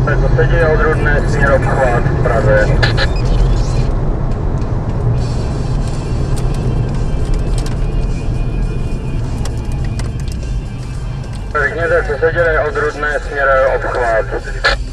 Sedí odrudné směr obchvat v Praze. Řekněte, co se děje odrudné směr obchvat.